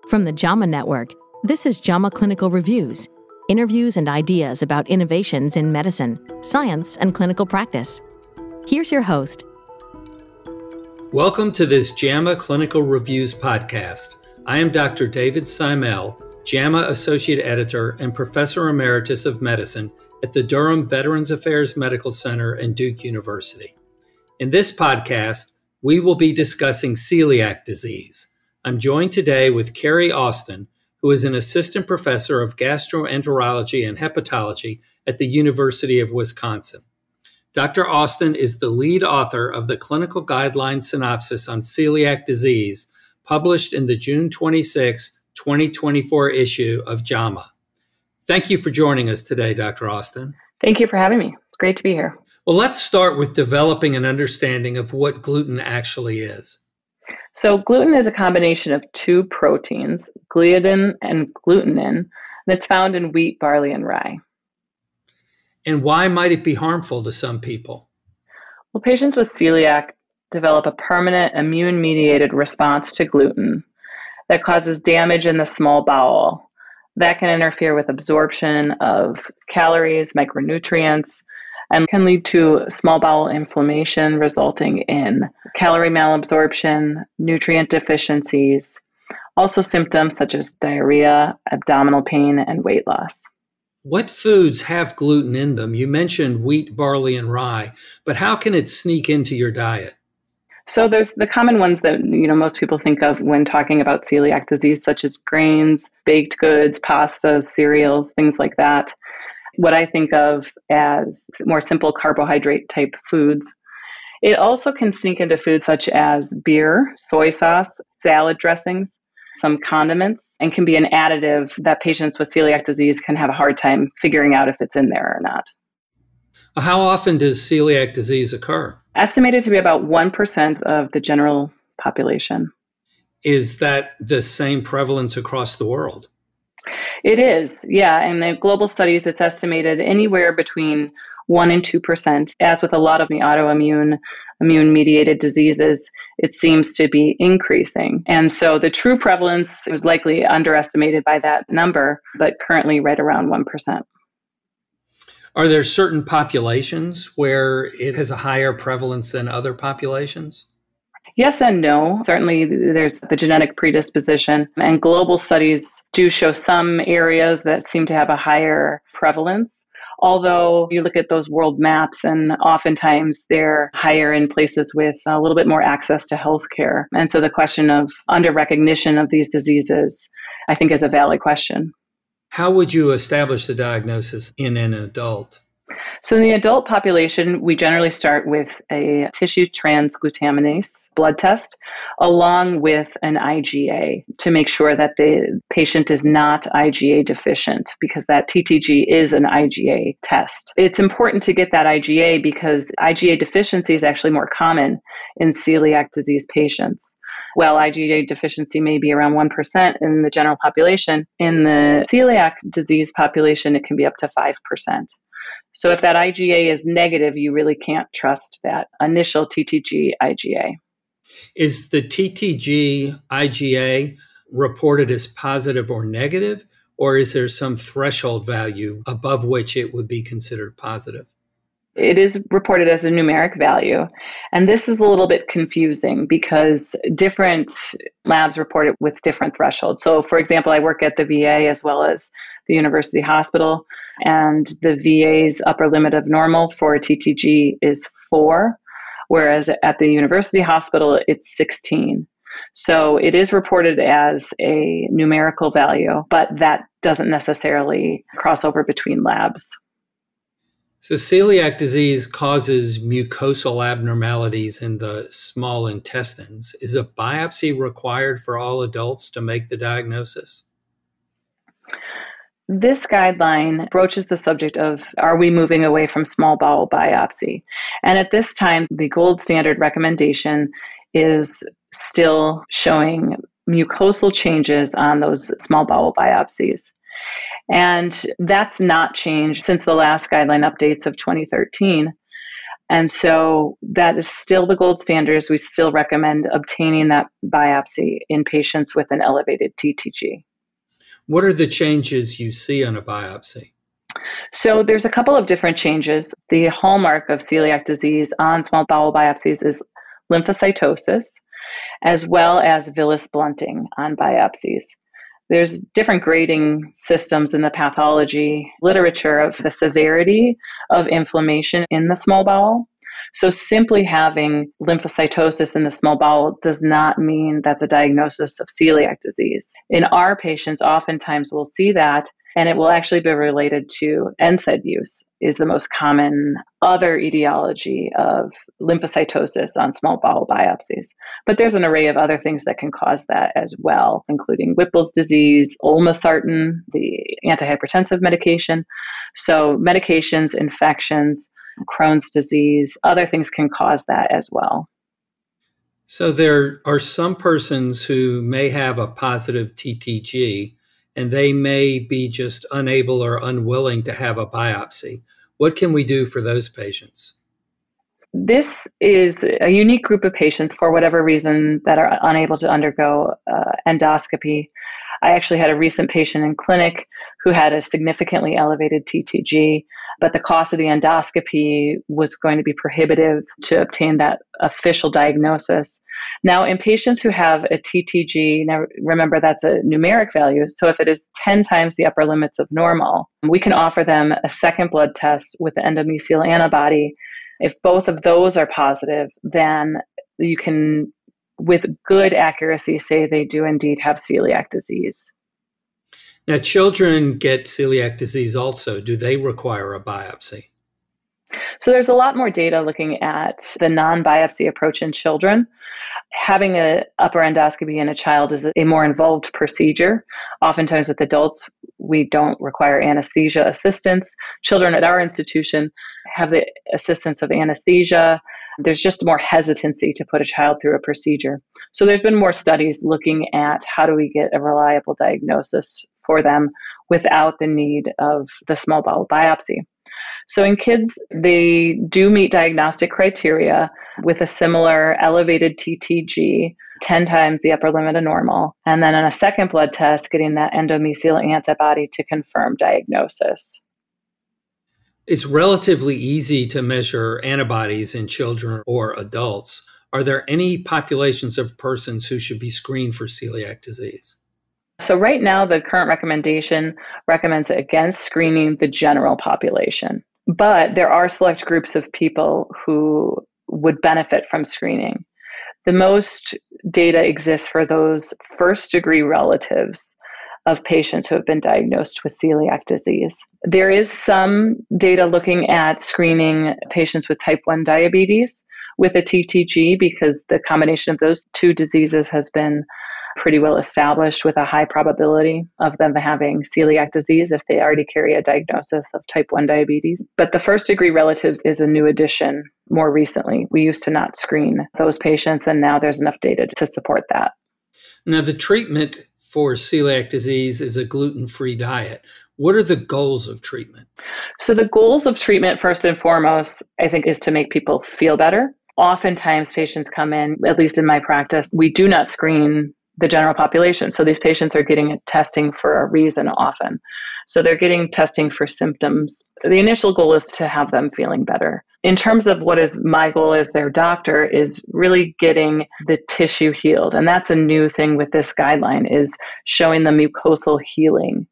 From the JAMA Network, this is JAMA Clinical Reviews, interviews and ideas about innovations in medicine, science, and clinical practice. Here's your host. Welcome to this JAMA Clinical Reviews podcast. I am Dr. David Simel, JAMA Associate Editor and Professor Emeritus of Medicine at the Durham Veterans Affairs Medical Center and Duke University. In this podcast, we will be discussing celiac disease. I'm joined today with Kerstin Austin, who is an assistant professor of gastroenterology and hepatology at the University of Wisconsin. Dr. Austin is the lead author of the clinical guideline synopsis on celiac disease, published in the June 26, 2024 issue of JAMA. Thank you for joining us today, Dr. Austin. Thank you for having me. It's great to be here. Well, let's start with developing an understanding of what gluten actually is. So gluten is a combination of two proteins, gliadin and glutenin, that's found in wheat, barley, and rye. And why might it be harmful to some people? Well, patients with celiac develop a permanent immune-mediated response to gluten that causes damage in the small bowel. That can interfere with absorption of calories, micronutrients, and can lead to small bowel inflammation, resulting in calorie malabsorption, nutrient deficiencies, also symptoms such as diarrhea, abdominal pain, and weight loss. What foods have gluten in them? You mentioned wheat, barley, and rye, but how can it sneak into your diet? So there's the common ones that most people think of when talking about celiac disease, such as grains, baked goods, pastas, cereals, things like that. What I think of as more simple carbohydrate type foods. It also can sneak into foods such as beer, soy sauce, salad dressings, some condiments, and can be an additive that patients with celiac disease can have a hard time figuring out if it's in there or not. How often does celiac disease occur? Estimated to be about 1% of the general population. Is that the same prevalence across the world? It is, yeah. In the global studies, it's estimated anywhere between 1 and 2%. As with a lot of the immune-mediated diseases, it seems to be increasing. And so the true prevalence was likely underestimated by that number, but currently right around 1%. Are there certain populations where it has a higher prevalence than other populations? Yes and no. Certainly, there's the genetic predisposition, and global studies do show some areas that seem to have a higher prevalence. Although you look at those world maps, and oftentimes they're higher in places with a little bit more access to healthcare. And so the question of under-recognition of these diseases, I think, is a valid question. How would you establish the diagnosis in an adult? So in the adult population, we generally start with a tissue transglutaminase blood test, along with an IgA, to make sure that the patient is not IgA deficient, because that TTG is an IgA test. It's important to get that IgA because IgA deficiency is actually more common in celiac disease patients. While IgA deficiency may be around 1% in the general population, in the celiac disease population, it can be up to 5%. So if that IgA is negative, you really can't trust that initial TTG IgA. Is the TTG IgA reported as positive or negative, or is there some threshold value above which it would be considered positive? It is reported as a numeric value. And this is a little bit confusing because different labs report it with different thresholds. So for example, I work at the VA as well as the University Hospital, and the VA's upper limit of normal for TTG is 4, whereas at the University Hospital, it's 16. So it is reported as a numerical value, but that doesn't necessarily cross over between labs. So celiac disease causes mucosal abnormalities in the small intestines. Is a biopsy required for all adults to make the diagnosis? This guideline broaches the subject of, are we moving away from small bowel biopsy? And at this time, the gold standard recommendation is still showing mucosal changes on those small bowel biopsies. And that's not changed since the last guideline updates of 2013. And so that is still the gold standard. We still recommend obtaining that biopsy in patients with an elevated TTG. What are the changes you see on a biopsy? So there's a couple of different changes. The hallmark of celiac disease on small bowel biopsies is lymphocytosis, as well as villus blunting on biopsies. There's different grading systems in the pathology literature of the severity of inflammation in the small bowel. So simply having lymphocytosis in the small bowel does not mean that's a diagnosis of celiac disease. In our patients, oftentimes we'll see that, and it will actually be related to NSAID use is the most common other etiology of lymphocytosis on small bowel biopsies. But there's an array of other things that can cause that as well, including Whipple's disease, olmesartan, the antihypertensive medication. So medications, infections, Crohn's disease, other things can cause that as well. So there are some persons who may have a positive TTG, and they may be just unable or unwilling to have a biopsy. What can we do for those patients? This is a unique group of patients for whatever reason that are unable to undergo endoscopy. I actually had a recent patient in clinic who had a significantly elevated TTG, but the cost of the endoscopy was going to be prohibitive to obtain that official diagnosis. Now, in patients who have a TTG, now remember that's a numeric value, so if it is 10 times the upper limits of normal, we can offer them a second blood test with the endomysial antibody. If both of those are positive, then you can, with good accuracy, say they do indeed have celiac disease. Now, children get celiac disease also. Do they require a biopsy? So there's a lot more data looking at the non-biopsy approach in children. Having an upper endoscopy in a child is a more involved procedure. Oftentimes with adults, we don't require anesthesia assistance. Children at our institution have the assistance of anesthesia. There's just more hesitancy to put a child through a procedure. So there's been more studies looking at how do we get a reliable diagnosis for them without the need of the small bowel biopsy. So in kids, they do meet diagnostic criteria with a similar elevated TTG, 10 times the upper limit of normal, and then on a second blood test, getting that endomysial antibody to confirm diagnosis. It's relatively easy to measure antibodies in children or adults. Are there any populations of persons who should be screened for celiac disease? So right now, the current recommendation recommends against screening the general population. But there are select groups of people who would benefit from screening. The most data exists for those first-degree relatives of patients who have been diagnosed with celiac disease. There is some data looking at screening patients with type 1 diabetes with a TTG because the combination of those two diseases has been pretty well established with a high probability of them having celiac disease if they already carry a diagnosis of type 1 diabetes. But the first degree relatives is a new addition more recently. We used to not screen those patients, and now there's enough data to support that. Now, the treatment for celiac disease is a gluten-free diet. What are the goals of treatment? So the goals of treatment, first and foremost, I think, is to make people feel better. Oftentimes patients come in, at least in my practice, we do not screen the general population. So these patients are getting testing for a reason often. So they're getting testing for symptoms. The initial goal is to have them feeling better. In terms of what is my goal as their doctor is really getting the tissue healed. And that's a new thing with this guideline is showing the mucosal healing.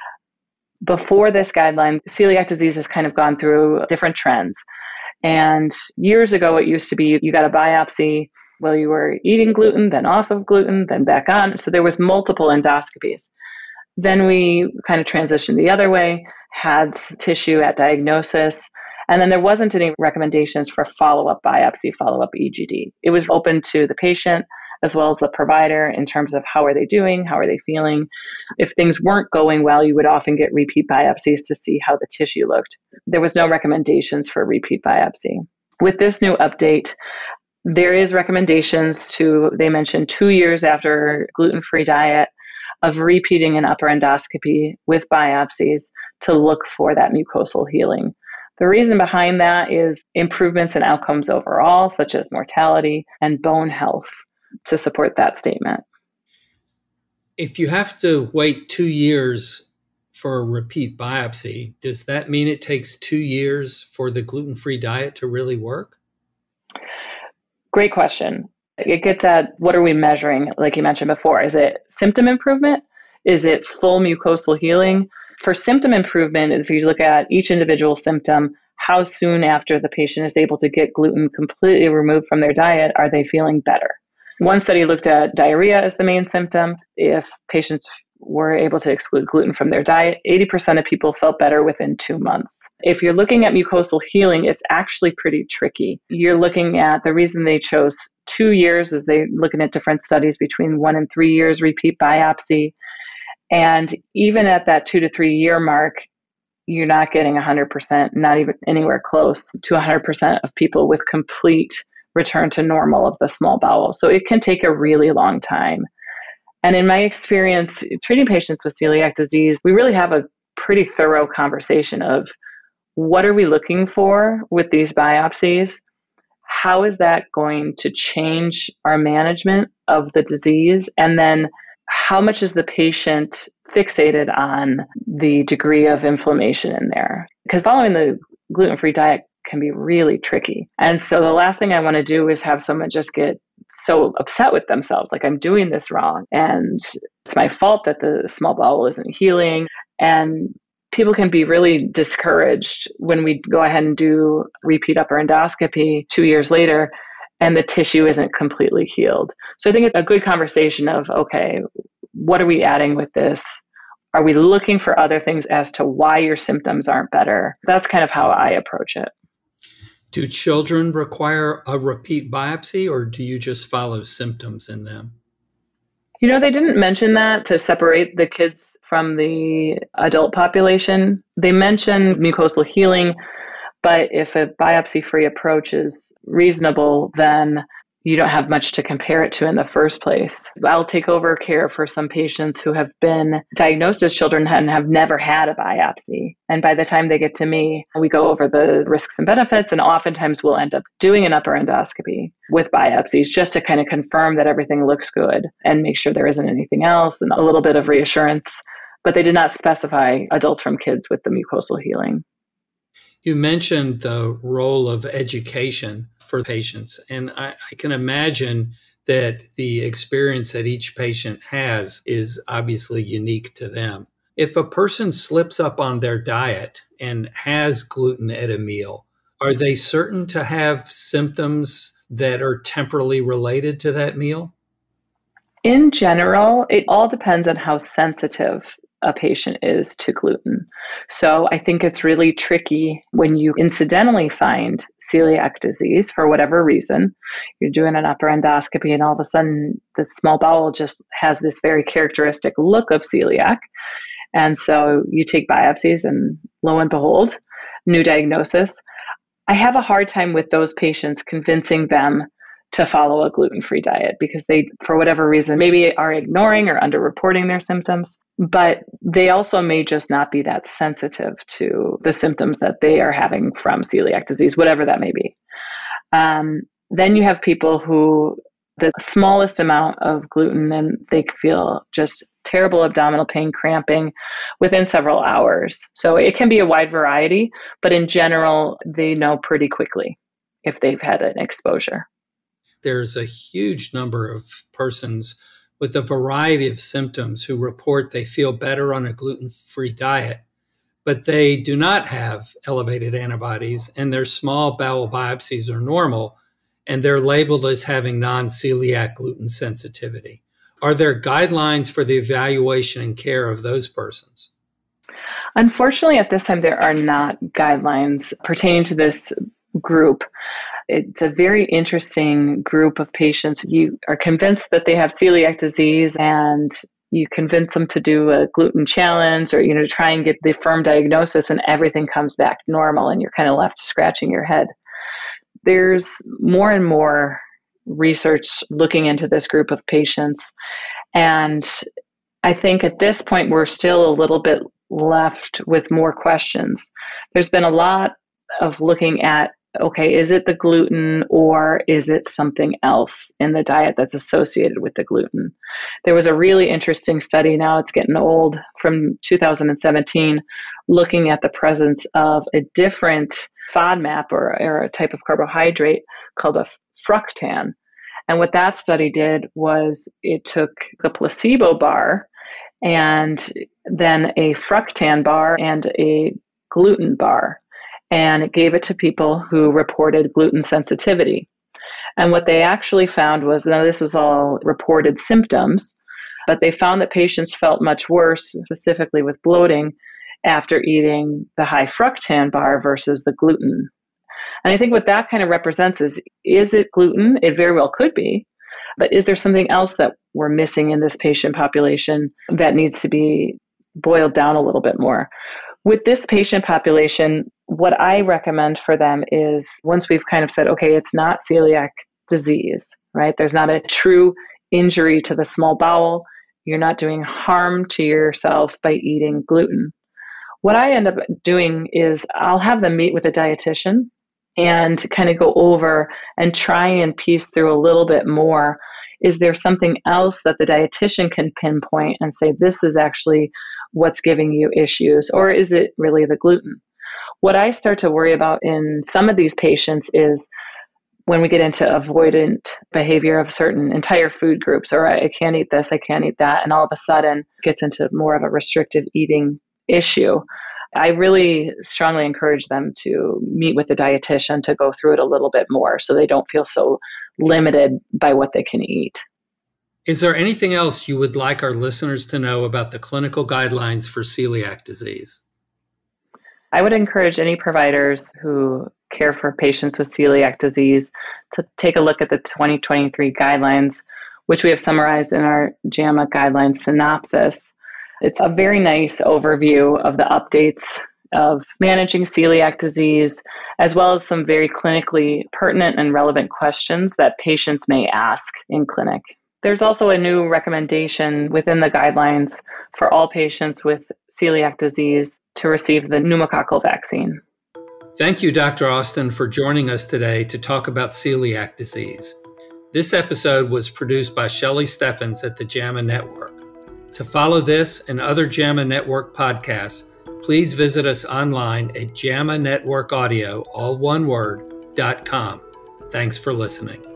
Before this guideline, celiac disease has kind of gone through different trends. And years ago, it used to be you got a biopsy while you were eating gluten, then off of gluten, then back on. So there was multiple endoscopies. Then we kind of transitioned the other way, had tissue at diagnosis, and then there wasn't any recommendations for follow-up biopsy, follow-up EGD. It was open to the patient as well as the provider in terms of how are they doing, how are they feeling. If things weren't going well, you would often get repeat biopsies to see how the tissue looked. There was no recommendations for repeat biopsy. With this new update, there is recommendations to, they mentioned 2 years after gluten-free diet, of repeating an upper endoscopy with biopsies to look for that mucosal healing. The reason behind that is improvements in outcomes overall, such as mortality and bone health, to support that statement. If you have to wait 2 years for a repeat biopsy, does that mean it takes 2 years for the gluten-free diet to really work? Great question. It gets at what are we measuring, like you mentioned before. Is it symptom improvement? Is it full mucosal healing? For symptom improvement, if you look at each individual symptom, how soon after the patient is able to get gluten completely removed from their diet are they feeling better? One study looked at diarrhea as the main symptom. If patients were able to exclude gluten from their diet, 80% of people felt better within 2 months. If you're looking at mucosal healing, it's actually pretty tricky. You're looking at, the reason they chose 2 years is they're looking at different studies between 1 and 3 years repeat biopsy. And even at that 2 to 3 year mark, you're not getting 100%, not even anywhere close to 100% of people with complete return to normal of the small bowel. So it can take a really long time. And in my experience treating patients with celiac disease, we really have a pretty thorough conversation of what are we looking for with these biopsies? How is that going to change our management of the disease? And then how much is the patient fixated on the degree of inflammation in there? Because following the gluten-free diet can be really tricky. And so the last thing I want to do is have someone just get so upset with themselves, like I'm doing this wrong and it's my fault that the small bowel isn't healing. And people can be really discouraged when we go ahead and do repeat upper endoscopy 2 years later and the tissue isn't completely healed. So I think it's a good conversation of, okay, what are we adding with this? Are we looking for other things as to why your symptoms aren't better? That's kind of how I approach it. Do children require a repeat biopsy, or do you just follow symptoms in them? You know, they didn't mention that to separate the kids from the adult population. They mentioned mucosal healing, but if a biopsy-free approach is reasonable, then you don't have much to compare it to in the first place. I'll take over care for some patients who have been diagnosed as children and have never had a biopsy. And by the time they get to me, we go over the risks and benefits, and oftentimes we'll end up doing an upper endoscopy with biopsies just to kind of confirm that everything looks good and make sure there isn't anything else and a little bit of reassurance. But they did not specify adults from kids with the mucosal healing. You mentioned the role of education for patients, and I can imagine that the experience that each patient has is obviously unique to them. If a person slips up on their diet and has gluten at a meal, are they certain to have symptoms that are temporally related to that meal? In general, it all depends on how sensitive a patient is to gluten. So I think it's really tricky when you incidentally find celiac disease for whatever reason. You're doing an upper endoscopy and all of a sudden the small bowel just has this very characteristic look of celiac. And so you take biopsies and lo and behold, new diagnosis. I have a hard time with those patients convincing them to follow a gluten-free diet because they, for whatever reason, maybe are ignoring or underreporting their symptoms, but they also may just not be that sensitive to the symptoms that they are having from celiac disease, whatever that may be. Then you have people who the smallest amount of gluten and they feel just terrible abdominal pain, cramping within several hours. So it can be a wide variety, but in general, they know pretty quickly if they've had an exposure. There's a huge number of persons with a variety of symptoms who report they feel better on a gluten-free diet, but they do not have elevated antibodies and their small bowel biopsies are normal and they're labeled as having non-celiac gluten sensitivity. Are there guidelines for the evaluation and care of those persons? Unfortunately, at this time, there are not guidelines pertaining to this group. It's a very interesting group of patients. You are convinced that they have celiac disease and you convince them to do a gluten challenge or, to try and get the firm diagnosis and everything comes back normal and you're kind of left scratching your head. There's more and more research looking into this group of patients. And I think at this point, we're still a little bit left with more questions. There's been a lot of looking at, okay, is it the gluten or is it something else in the diet that's associated with the gluten? There was a really interesting study, now it's getting old, from 2017, looking at the presence of a different FODMAP or a type of carbohydrate called a fructan. And what that study did was it took a placebo bar and then a fructan bar and a gluten bar, and it gave it to people who reported gluten sensitivity. And what they actually found was, now this was all reported symptoms, but they found that patients felt much worse, specifically with bloating, after eating the high fructan bar versus the gluten. And I think what that kind of represents is it gluten? It very well could be, but is there something else that we're missing in this patient population that needs to be boiled down a little bit more? With this patient population, what I recommend for them is, once we've kind of said, okay, it's not celiac disease, right? There's not a true injury to the small bowel. You're not doing harm to yourself by eating gluten. What I end up doing is I'll have them meet with a dietitian and kind of go over and try and piece through a little bit more. Is there something else that the dietitian can pinpoint and say, this is actually what's giving you issues, or is it really the gluten? What I start to worry about in some of these patients is when we get into avoidant behavior of certain entire food groups, or I can't eat this, I can't eat that, and all of a sudden gets into more of a restrictive eating issue. I really strongly encourage them to meet with a dietitian to go through it a little bit more so they don't feel so limited by what they can eat. Is there anything else you would like our listeners to know about the clinical guidelines for celiac disease? I would encourage any providers who care for patients with celiac disease to take a look at the 2023 guidelines, which we have summarized in our JAMA guidelines synopsis. It's a very nice overview of the updates of managing celiac disease, as well as some very clinically pertinent and relevant questions that patients may ask in clinic. There's also a new recommendation within the guidelines for all patients with celiac disease to receive the pneumococcal vaccine. Thank you, Dr. Austin, for joining us today to talk about celiac disease. This episode was produced by Shelley Steffens at the JAMA Network. To follow this and other JAMA Network podcasts, please visit us online at JAMA Network Audio, all one word, .com. Thanks for listening.